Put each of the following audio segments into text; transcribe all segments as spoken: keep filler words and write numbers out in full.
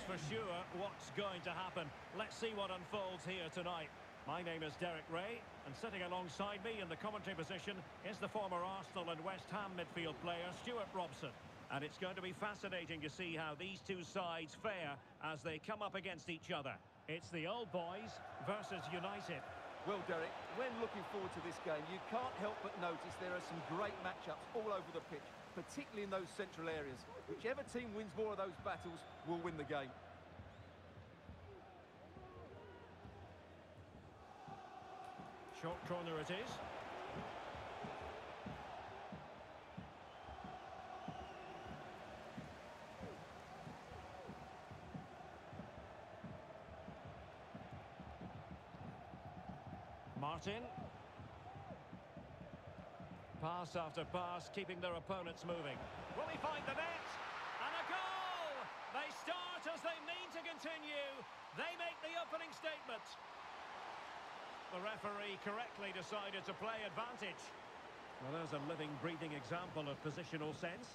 for sure what's going to happen. Let's see what unfolds here tonight. My name is Derek Ray, and sitting alongside me in the commentary position is the former Arsenal and West Ham midfield player Stuart Robson. And it's going to be fascinating to see how these two sides fare as they come up against each other. It's the old boys versus United. Well, Derek, when looking forward to this game, you can't help but notice there are some great matchups all over the pitch, particularly in those central areas. Whichever team wins more of those battles will win the game. Short corner it is. Martin. Pass after pass, keeping their opponents moving. Will he find the net? And a goal! They start as they mean to continue. They make the opening statement. The referee correctly decided to play advantage. Well, there's a living, breathing example of positional sense.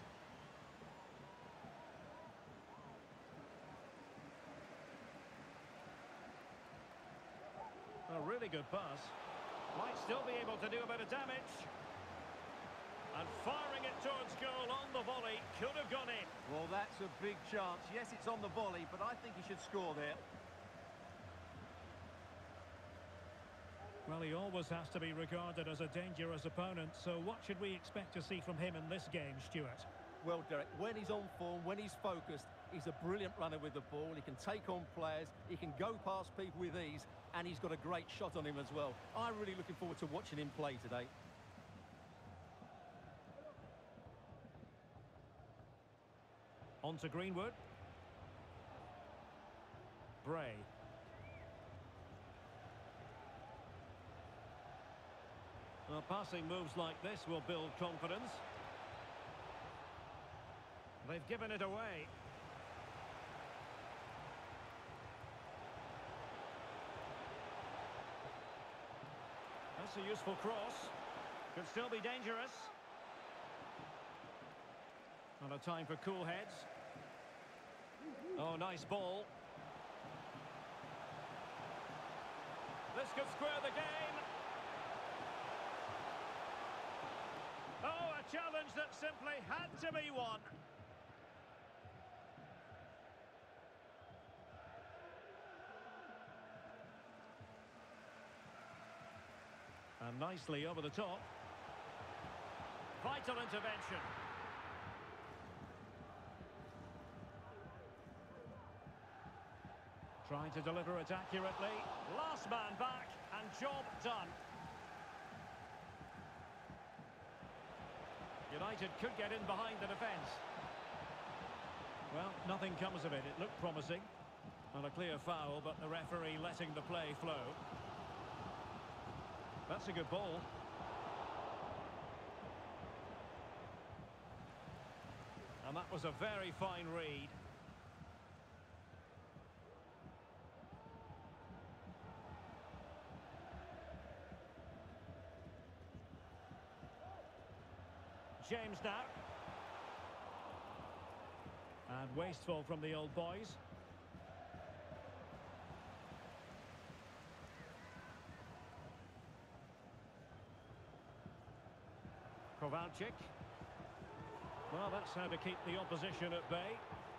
A really good pass. Might still be able to do a bit of damage. And firing it towards goal on the volley. Could have gone in. Well, that's a big chance. Yes, it's on the volley, but I think he should score there. Well, he always has to be regarded as a dangerous opponent, so what should we expect to see from him in this game, Stuart? Well, Derek, when he's on form, when he's focused, he's a brilliant runner with the ball. He can take on players, he can go past people with ease, and he's got a great shot on him as well. I'm really looking forward to watching him play today. On to Greenwood. Bray. Well, passing moves like this will build confidence. They've given it away. That's a useful cross. Could still be dangerous. Not a time for cool heads. Oh, nice ball. This could square the game. Oh, a challenge that simply had to be won. And nicely over the top. Vital intervention. Trying to deliver it accurately. Last man back and job done. United could get in behind the defence. Well, nothing comes of it. It looked promising. Not a clear foul, but the referee letting the play flow. That's a good ball. And that was a very fine read. James now. And wasteful from the old boys. Kovalchik. Well, that's how to keep the opposition at bay.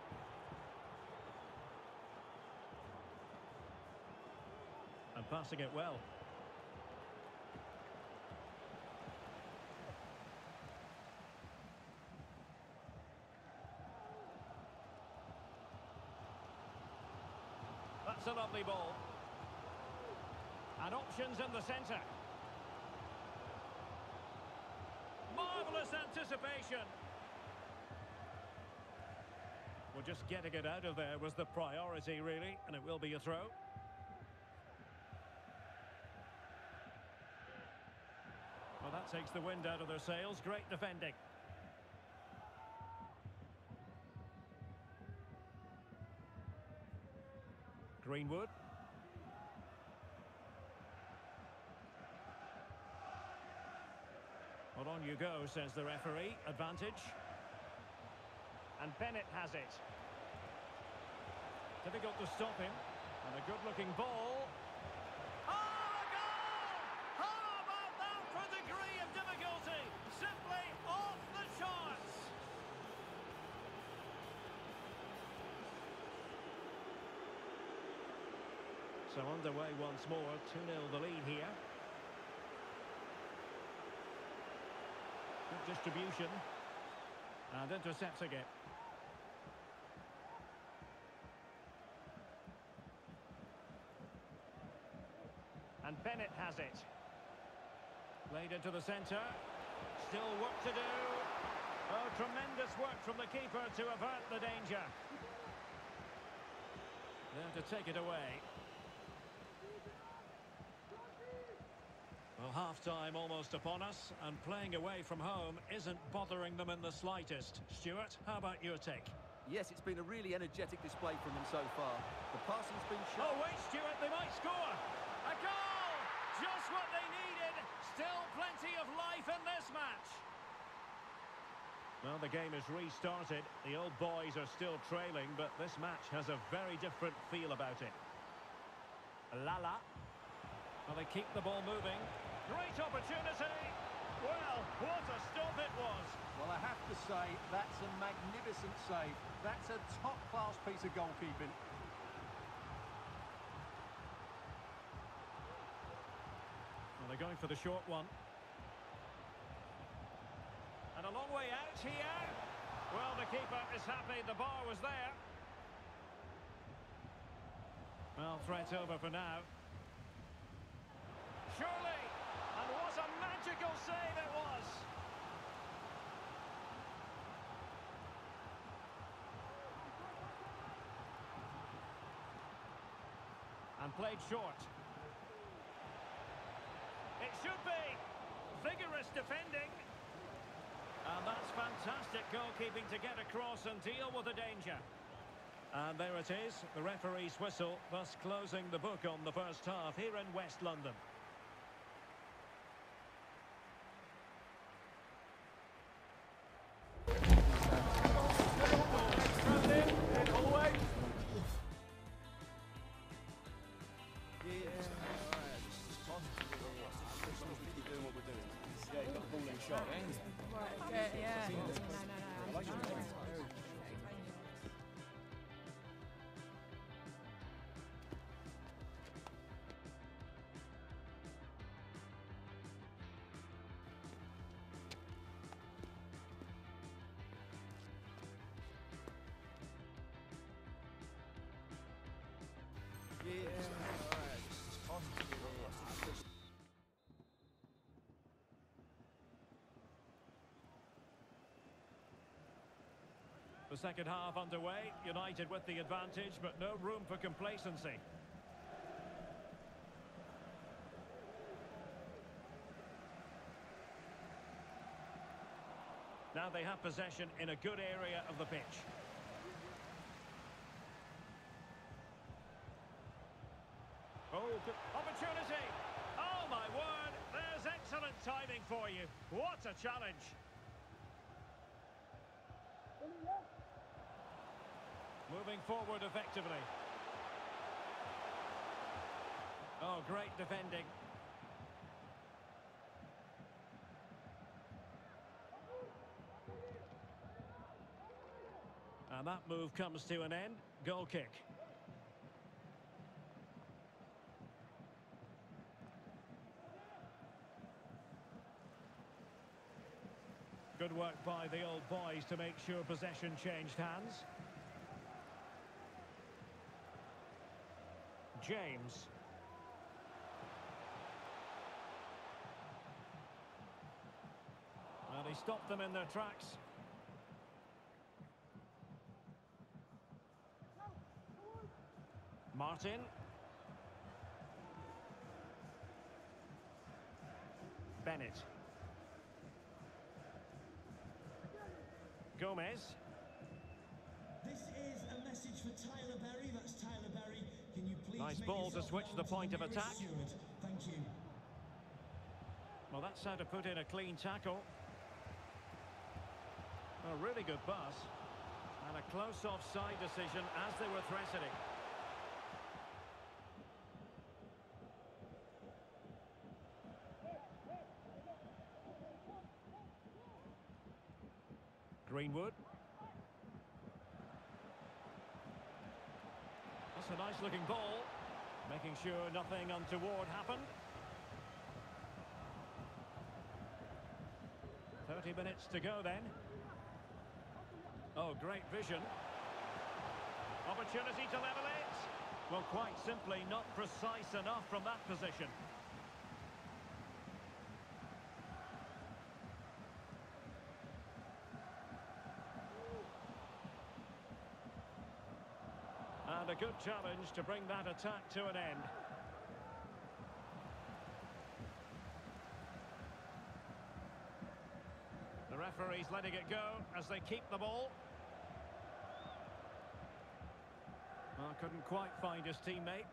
And passing it well. That's a lovely ball. And options in the centre. Marvellous anticipation. Well, just getting it out of there was the priority, really, and it will be a throw. Well, that takes the wind out of their sails. Great defending. Greenwood. Well, on you go, says the referee. Advantage. And Bennett has it. Difficult to stop him. And a good-looking ball. Oh, a goal! How about that for a degree of difficulty? Simply off the charts. So underway once more, two nil the lead here. Good distribution. And intercepts again. And Bennett has it. Played into the centre. Still work to do. Oh, tremendous work from the keeper to avert the danger. There to take it away. Well, half-time almost upon us, and playing away from home isn't bothering them in the slightest. Stuart, how about your take? Yes, it's been a really energetic display from them so far. The passing's been sharp. Oh, wait, Stuart, they might score. A goal! Just what they needed. Still plenty of life in this match. Well, the game is restarted. The old boys are still trailing, but this match has a very different feel about it. Lala. Well, they keep the ball moving. Great opportunity. Well, what a stop it was. Well, I have to say, that's a magnificent save. That's a top-class piece of goalkeeping. Well, they're going for the short one. And a long way out here. Well, the keeper is happy the bar was there. Well, threat's over for now. Surely! And what a magical save it was! And played short. It should be! Vigorous defending. And that's fantastic goalkeeping to get across and deal with the danger. And there it is, the referee's whistle, thus closing the book on the first half here in West London. The second half underway, United with the advantage, but no room for complacency. Now they have possession in a good area of the pitch. Oh, good opportunity! Oh my word, there's excellent timing for you. What a challenge! Moving forward effectively. Oh, great defending. And that move comes to an end. Goal kick. Good work by the old boys to make sure possession changed hands. James. Well, he stopped them in their tracks. Martin. Bennett. Gomez. This is a message for Tyler Berry. That's Tyler Berry. Can you please Nice make ball to yourself switch known the to point of nearest attack. steward? Thank you. Well, that's how to put in a clean tackle. A really good pass. And a close offside decision as they were threatening. Greenwood. That's a nice looking ball. Making sure nothing untoward happened. thirty minutes to go then. Oh, great vision. Opportunity to level it. Well, quite simply not precise enough from that position. And a good challenge to bring that attack to an end. The referee's letting it go as they keep the ball. Well, couldn't quite find his teammate.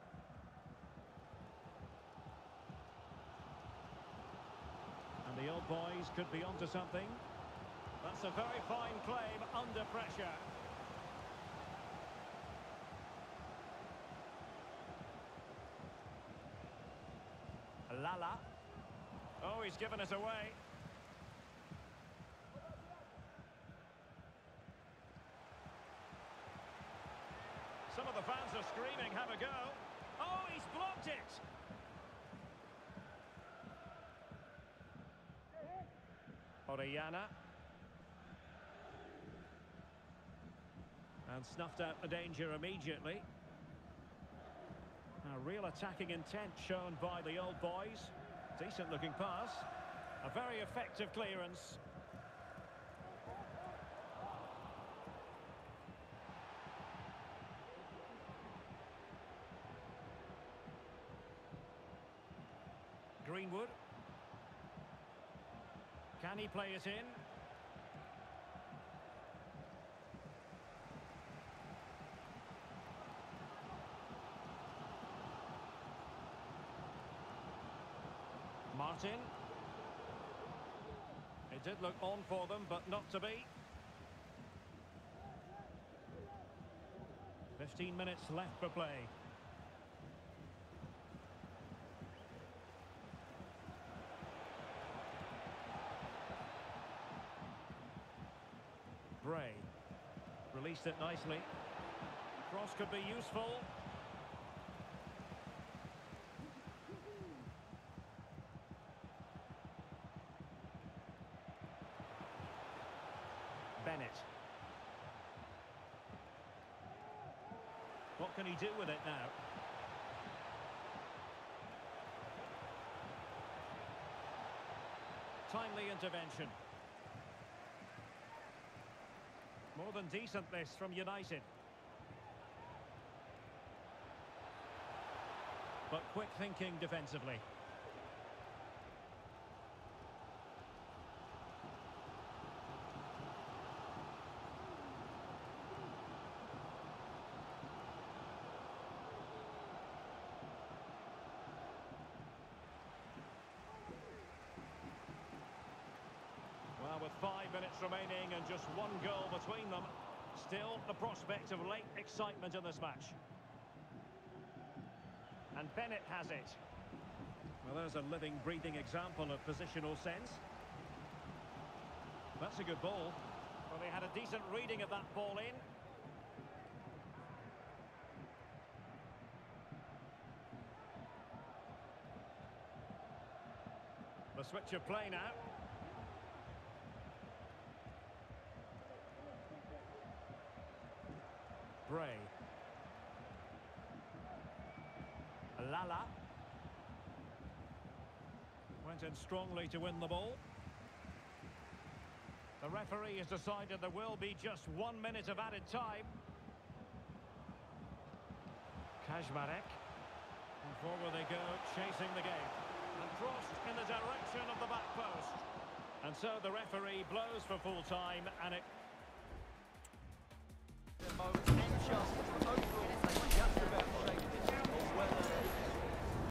And the old boys could be onto something. That's a very fine claim under pressure. Lala. Oh, he's given it away. Some of the fans are screaming, have a go. Oh, he's blocked it. Orellana. And snuffed out the danger immediately. A real attacking intent shown by the old boys. Decent looking pass. A very effective clearance. Greenwood. Can he play it in? Martin. It did look on for them, but not to be. fifteen minutes left for play. Bray. Released it nicely. Cross could be useful. Bennett. What can he do with it now? Timely intervention. More than decent this from United. But quick thinking defensively. Well, with five minutes remaining and just one goal between them, still the prospect of late excitement in this match. And Bennett has it. Well, there's a living, breathing example of positional sense. That's a good ball. Well, they had a decent reading of that ball in. The switch of play now. Bray. Lala. Went in strongly to win the ball. The referee has decided there will be just one minute of added time. Kaczmarek. And forward they go, chasing the game. And crossed in the direction of the back post. And so the referee blows for full time, and it... And just overall